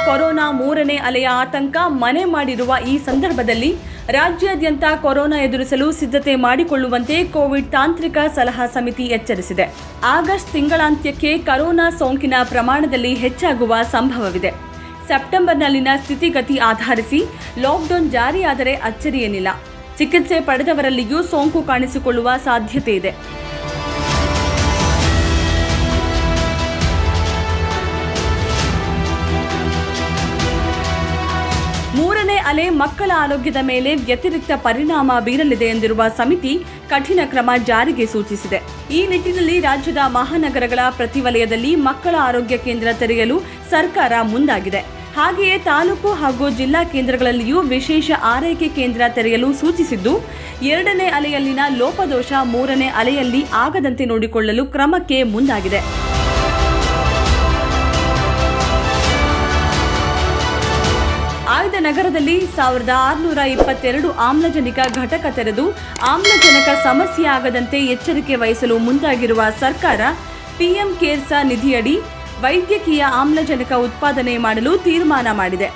Corona ಮೂರನೇ ಅಲೆಯ ಆತಂಕ ಮನೆ ಮಾಡಿರುವ ಈ ಸಂದರ್ಭದಲ್ಲಿ ರಾಜ್ಯಾದ್ಯಂತ ಕೊರೋನಾ ಎದುರಿಸಲು ಸಿದ್ಧತೆ ಮಾಡಿಕೊಳ್ಳುವಂತೆ ಕೋವಿಡ್ ತಾಂತ್ರಿಕ ಸಲಹಾ ಸಮಿತಿ ಎಚ್ಚರಿಸಿದೆ. ಆಗಸ್ಟ್ ತಿಂಗಳಾಂತ್ಯಕ್ಕೆ ಕೊರೋನಾ ಸೋಂಕಿನ ಪ್ರಮಾಣದಲ್ಲಿ ಹೆಚ್ಚಾಗುವ ಸಂಭವವಿದೆ. ಸೆಪ್ಟೆಂಬರ್ನಲ್ಲಿನ ಸ್ಥಿತಿಗತಿ ಆಧರಿಸಿ ಲಾಕ್ಡೌನ್ ಜಾರಿಯಾದರೆ ಅಚ್ಚರಿಯೇನಿಲ್ಲ. ಚಿಕಿತ್ಸೆ ಪಡೆದವರಲ್ಲಿಯೂ ಸೋಂಕು ಕಾಣಿಸಿಕೊಳ್ಳುವ ಸಾಧ್ಯತೆ ಇದೆ. ಮೂರನೇ ಅಲೆ ಮಕ್ಕಳ ಆರೋಗ್ಯದ ಮೇಲೆ ವ್ಯತಿರಿಕ್ತ ಪರಿಣಾಮ ಬೀರಲಿದೆ ಎಂದಿರುವ ಸಮಿತಿ ಕಠಿಣ ಕ್ರಮ ಜಾರಿಗೆ ಸೂಚಿಸಿದೆ. ಈ ನಿಟ್ಟಿನಲ್ಲಿ ರಾಜ್ಯದ ಮಹಾನಗರಗಳ ಪ್ರತಿ ವಲಯದಲ್ಲಿ ಮಕ್ಕಳ ಆರೋಗ್ಯ ಕೇಂದ್ರ ತೆರೆಯಲು ಸರ್ಕಾರ ಮುಂದಾಗಿದೆ. ಹಾಗೆಯೇ ತಾಲೂಕು ಹಾಗೂ ಜಿಲ್ಲಾ ಕೇಂದ್ರಗಳಲ್ಲಿಯೂ ವಿಶೇಷ ಆರೈಕೆ ಕೇಂದ್ರ ತೆರೆಯಲು ಸೂಚಿಸಿದ್ದು, ಎರಡನೇ ಅಲೆಯಲ್ಲಿನ ಲೋಪದೋಷ ಮೂರನೇ ಅಲೆಯಲ್ಲಿ ಆಗದಂತೆ ನೋಡಿಕೊಳ್ಳಲು ಕ್ರಮಕ್ಕೆ ಮುಂದಾಗಿದೆ. ಆಯ್ದ ನಗರದಲ್ಲಿ 1622 ಆಮ್ಲಜನಕ ಘಟಕ ತೆರೆದು ಆಮ್ಲಜನಕ ಸಮಸ್ಯೆ ಆಗದಂತೆ ಎಚ್ಚರಿಕೆ ವಹಿಸಲು ಮುಂದಾಗಿರುವ ಸರ್ಕಾರ ಪಿಎಂ ಕೇರ್ಸ್ ನಿಧಿಯಡಿ ವೈದ್ಯಕೀಯ ಆಮ್ಲಜನಕ ಉತ್ಪಾದನೆ ಮಾಡಲು ತೀರ್ಮಾನ ಮಾಡಿದೆ.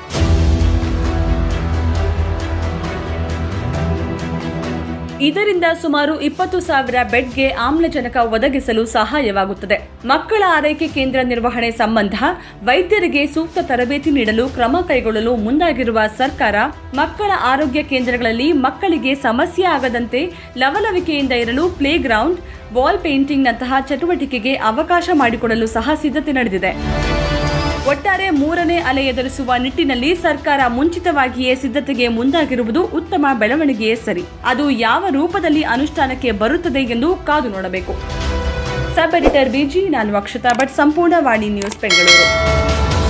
ಇದರಿಂದ ಸುಮಾರು 20,000 ಬೆಡ್ಗೆ ಆಮ್ಲಜನಕ ಒದಗಿಸಲು ಸಹಾಯವಾಗುತ್ತದೆ. ಮಕ್ಕಳ ಆರೈಕೆ ಕೇಂದ್ರ ನಿರ್ವಹಣೆ ಸಂಬಂಧ ವೈದ್ಯರಿಗೆ ಸೂಕ್ತ ತರಬೇತಿ ನೀಡಲು ಕ್ರಮ ಕೈಗೊಳ್ಳಲು ಮುಂದಾಗಿರುವ ಸರ್ಕಾರ ಮಕ್ಕಳ ಆರೋಗ್ಯ ಕೇಂದ್ರಗಳಲ್ಲಿ ಮಕ್ಕಳಿಗೆ ಸಮಸ್ಯೆ ಆಗದಂತೆ ಲವಲವಿಕೆಯಿಂದ ಇರಲು ಪ್ಲೇ ಗ್ರೌಂಡ್, ವಾಲ್ ಪೇಂಟಿಂಗ್ನಂತಹ ಚಟುವಟಿಕೆಗೆ ಅವಕಾಶ ಮಾಡಿಕೊಡಲು ಸಹ ಸಿದ್ಧತೆ ನಡೆದಿದೆ. ಒಟ್ಟಾರೆ ಮೂರನೇ ಅಲೆ ಎದುರಿಸುವ ನಿಟ್ಟಿನಲ್ಲಿ ಸರ್ಕಾರ ಮುಂಚಿತವಾಗಿಯೇ ಸಿದ್ಧತೆಗೆ ಮುಂದಾಗಿರುವುದು ಉತ್ತಮ ಬೆಳವಣಿಗೆಯೇ ಸರಿ. ಅದು ಯಾವ ರೂಪದಲ್ಲಿ ಅನುಷ್ಠಾನಕ್ಕೆ ಬರುತ್ತದೆ ಎಂದು ಕಾದು ನೋಡಬೇಕು. ಸಬ್ ಎಡಿಟರ್ ಬಿಜಿ, ನಾನು ಅಕ್ಷತಾ ಭಟ್, ಸಂಪೂರ್ಣ ವಾಣಿ ನ್ಯೂಸ್, ಬೆಂಗಳೂರು.